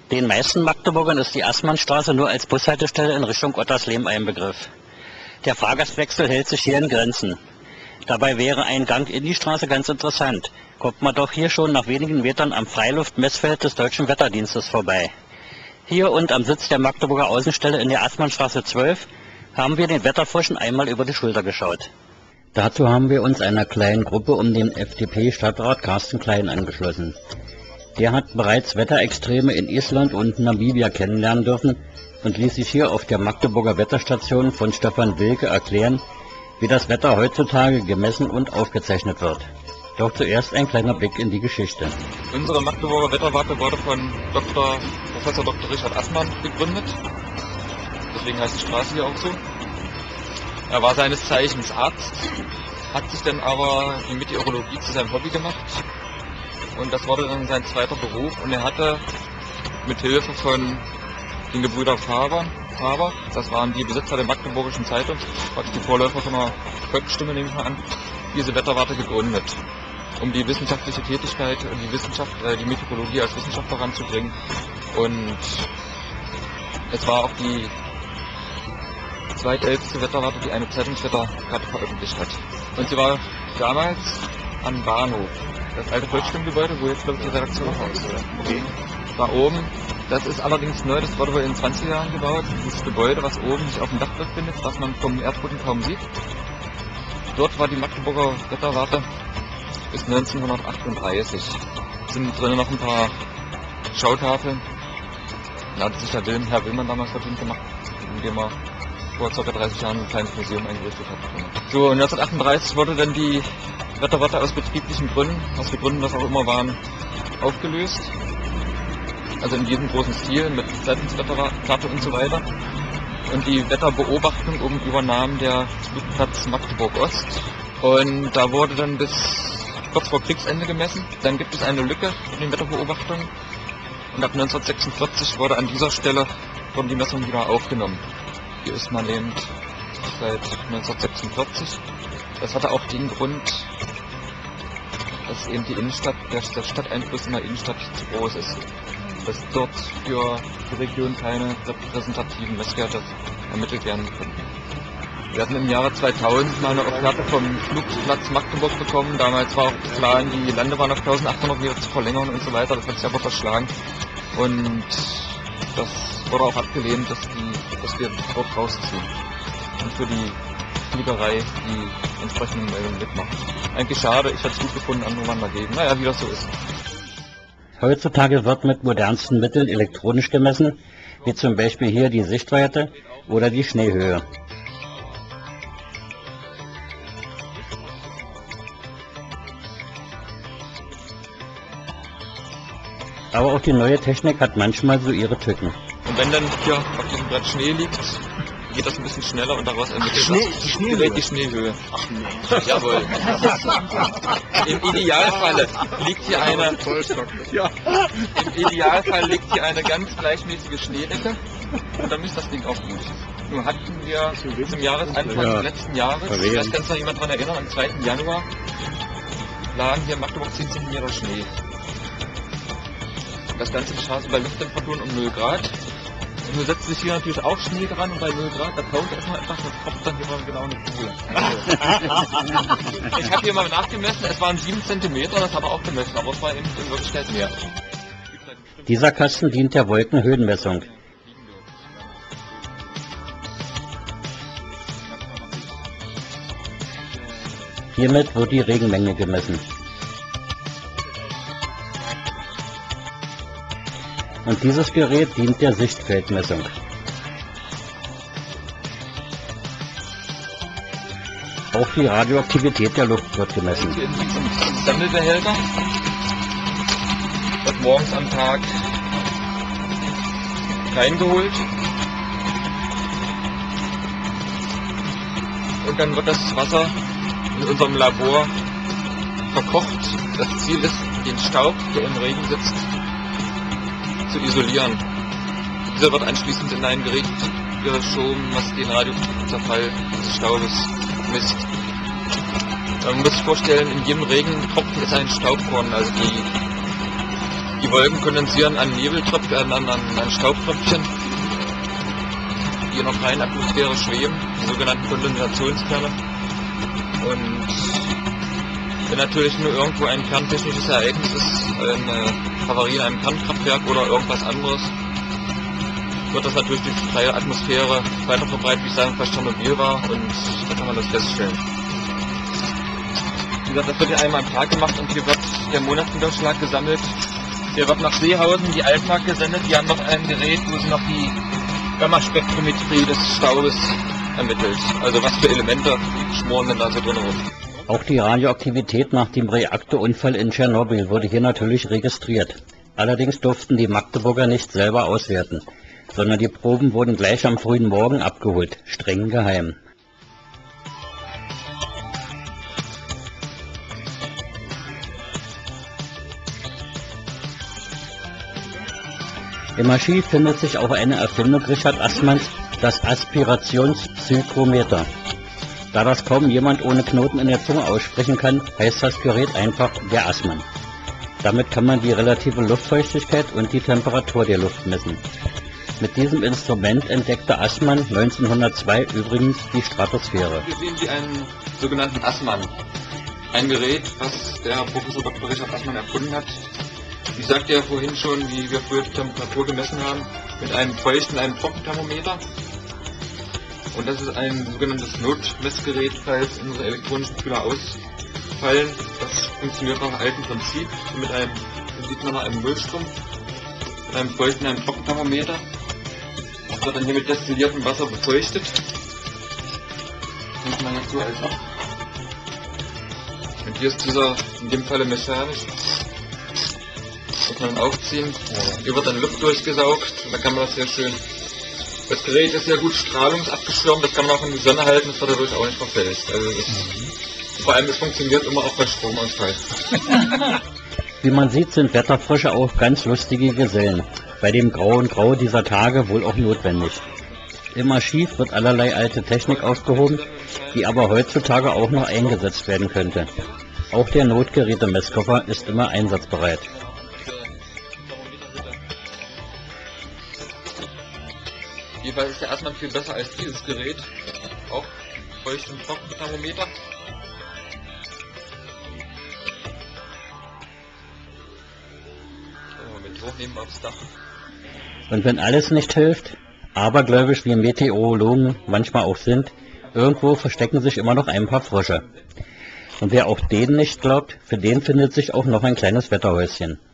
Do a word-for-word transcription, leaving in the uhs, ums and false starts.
Den meisten Magdeburgern ist die Assmannstraße nur als Bushaltestelle in Richtung Ottersleben ein Begriff. Der Fahrgastwechsel hält sich hier in Grenzen. Dabei wäre ein Gang in die Straße ganz interessant. Kommt man doch hier schon nach wenigen Metern am Freiluftmessfeld des Deutschen Wetterdienstes vorbei. Hier und am Sitz der Magdeburger Außenstelle in der Assmannstraße zwölf haben wir den Wetterfröschen einmal über die Schulter geschaut. Dazu haben wir uns einer kleinen Gruppe um den F D P-Stadtrat Carsten Klein angeschlossen. Der hat bereits Wetterextreme in Island und Namibia kennenlernen dürfen und ließ sich hier auf der Magdeburger Wetterstation von Stefan Wilke erklären, wie das Wetter heutzutage gemessen und aufgezeichnet wird. Doch zuerst ein kleiner Blick in die Geschichte. Unsere Magdeburger Wetterwarte wurde von Doktor Professor Doktor Richard Assmann gegründet. Deswegen heißt die Straße hier auch so. Er war seines Zeichens Arzt, hat sich dann aber die Meteorologie zu seinem Hobby gemacht. Und das wurde dann sein zweiter Beruf. Und er hatte mit Hilfe von den Gebrüder Faber, Faber, das waren die Besitzer der Magdeburgischen Zeitung, praktisch die Vorläufer von einer Volksstimme, nehme ich mal an, diese Wetterwarte gegründet, um die wissenschaftliche Tätigkeit und die Wissenschaft, äh, die Meteorologie als Wissenschaft voranzubringen. Und es war auch die zweitälteste Wetterwarte, die eine Zeitungswetterkarte veröffentlicht hat. Und sie war damals am Bahnhof. Das alte Volksstimmgebäude, wo jetzt, glaube ich, die Redaktion noch aussieht. Okay. Da oben, das ist allerdings neu, das wurde wohl in den zwanziger Jahren gebaut. Dieses Gebäude, was oben sich auf dem Dach befindet, was man vom Erdboden kaum sieht. Dort war die Magdeburger Wetterwarte bis neunzehnhundertachtunddreißig. Es sind drinnen noch ein paar Schautafeln. Da hat sich der Wilm, Herr Willmann damals verdient gemacht, indem er vor ca. dreißig Jahren ein kleines Museum eingerichtet hat. So, neunzehnhundertachtunddreißig wurde dann die Wetterwarte aus betrieblichen Gründen, aus den Gründen, was auch immer waren, aufgelöst. Also in diesem großen Stil mit Zeitungswetterkarte und so weiter. Und die Wetterbeobachtung oben übernahm der Flugplatz Magdeburg Ost. Und da wurde dann bis kurz vor Kriegsende gemessen. Dann gibt es eine Lücke in den Wetterbeobachtungen. Und ab neunzehnhundertsechsundvierzig wurde an dieser Stelle wurden die Messungen wieder aufgenommen. Hier ist man eben seit neunzehnhundertsechsundvierzig. Das hatte auch den Grund, dass eben die Innenstadt, der, der Stadteinfluss in der Innenstadt zu groß ist. Dass dort für die Region keine repräsentativen Messwerte ermittelt werden konnten. Wir hatten im Jahre zweitausend mal eine Offerte vom Flugplatz Magdeburg bekommen. Damals war auch klar, die Landebahn auf eintausendachthundert Meter zu verlängern und so weiter. Das hat sich aber verschlagen. Und das wurde auch abgelehnt, dass, die, dass wir dort rausziehen. Und für die Fliegerei die entsprechenden Meldungen mitmachen. Eigentlich schade, ich hätte es gut gefunden, andere waren dagegen. Naja, wie das so ist. Heutzutage wird mit modernsten Mitteln elektronisch gemessen, wie zum Beispiel hier die Sichtweite oder die Schneehöhe. Aber auch die neue Technik hat manchmal so ihre Tücken. Und wenn dann hier auf diesem Brett Schnee liegt, geht das ein bisschen schneller und daraus ermittelt Schnee, das die Schneehöhe. die Schneehöhe. Ach nee. Jawohl. Im Idealfall liegt hier eine Ja. Im Idealfall liegt hier eine ganz gleichmäßige Schneedecke und dann ist das Ding auch gut. Nun hatten wir zum Jahresanfang Ja. letzten Jahres, vielleicht kann sich noch jemand daran erinnern, am zweiten Januar lagen hier in Magdeburg zehn Zentimeter Schnee. Das Ganze geschah so bei Lufttemperaturen um null Grad. Und nun setzt sich hier natürlich auch Schnee dran und bei null Grad, da taut erstmal etwas, das tropft dann hier mal genau eine Kugel. Ich habe hier mal nachgemessen, es waren sieben Zentimeter, das hat er auch gemessen, aber es war eben in Wirklichkeit mehr. Dieser Kasten dient der Wolkenhöhenmessung. Hiermit wird die Regenmenge gemessen. Und dieses Gerät dient der Sichtfeldmessung. Auch die Radioaktivität der Luft wird gemessen. Hier in diesem Sammelbehälter wird morgens am Tag reingeholt und dann wird das Wasser in unserem Labor verkocht. Das Ziel ist, den Staub, der im Regen sitzt, zu isolieren. Dieser wird anschließend in ein Gerät geschoben, was den radioaktiven Zerfall des Staubes misst. Man muss sich vorstellen, in jedem Regentropfen ist ein Staubkorn, also die, die Die Wolken kondensieren an Nebeltröpfchen, an, an, an Staubtröpfchen, die in der freien Atmosphäre schweben, die sogenannten Kondensationskerne. Und wenn natürlich nur irgendwo ein kerntechnisches Ereignis ist, eine Havarie in einem Kernkraftwerk oder irgendwas anderes, wird das natürlich durch die freie Atmosphäre weiter verbreitet, wie ich sagen, fast Tschernobyl war, und da kann man das feststellen. Wie gesagt, das wird ja einmal am Tag gemacht und hier wird der Monatsniederschlag gesammelt. Hier wird nach Seehausen die Altmark gesendet, die haben noch ein Gerät, wo sie noch die Gammaspektrometrie des Staubes ermittelt. Also was für Elemente schmoren denn da so drin rum. Auch die Radioaktivität nach dem Reaktorunfall in Tschernobyl wurde hier natürlich registriert. Allerdings durften die Magdeburger nicht selber auswerten, sondern die Proben wurden gleich am frühen Morgen abgeholt, streng geheim. Im Archiv findet sich auch eine Erfindung Richard Assmanns, das Aspirationspsychrometer. Da das kaum jemand ohne Knoten in der Zunge aussprechen kann, heißt das Gerät einfach der Assmann. Damit kann man die relative Luftfeuchtigkeit und die Temperatur der Luft messen. Mit diesem Instrument entdeckte Assmann neunzehnhundertzwei übrigens die Stratosphäre. Hier sehen Sie einen sogenannten Assmann. Ein Gerät, was der Professor Doktor Richard Assmann erfunden hat. Ich sagte ja vorhin schon, wie wir früher die Temperatur gemessen haben, mit einem feuchten, einem Trockenthermometer. Und das ist ein sogenanntes Notmessgerät, falls unsere elektronischen Kühler ausfallen. Das funktioniert nach altem Prinzip. Mit einem, das sieht man nach einem Nullstrom, mit einem feuchten, einem Trockenthermometer. Das wird dann hier mit destilliertem Wasser befeuchtet. Das nimmt man jetzt so als ab. Und hier ist dieser, in dem Falle mechanisch. Das kann man aufziehen. Hier wird dann Luft durchgesaugt. Und da kann man das sehr schön. Das Gerät ist sehr gut strahlungsabgeschirmt. Das kann man auch in die Sonne halten. Das wird dadurch auch nicht verfälscht. Also das, vor allem, es funktioniert immer auch bei Stromausfall. Wie man sieht, sind Wetterfrösche auch ganz lustige Gesellen. Bei dem grauen Grau dieser Tage wohl auch notwendig. Im Archiv wird allerlei alte Technik aufgehoben, die aber heutzutage auch noch eingesetzt werden könnte. Auch der Notgeräte-Messkoffer ist immer einsatzbereit. Jeweils ist der Assmann viel besser als dieses Gerät. Auch feucht- und Trockenthermometer. Mit hochnehmen aufs Dach. Und wenn alles nicht hilft, abergläubisch wie Meteorologen manchmal auch sind, irgendwo verstecken sich immer noch ein paar Frösche. Und wer auch denen nicht glaubt, für den findet sich auch noch ein kleines Wetterhäuschen.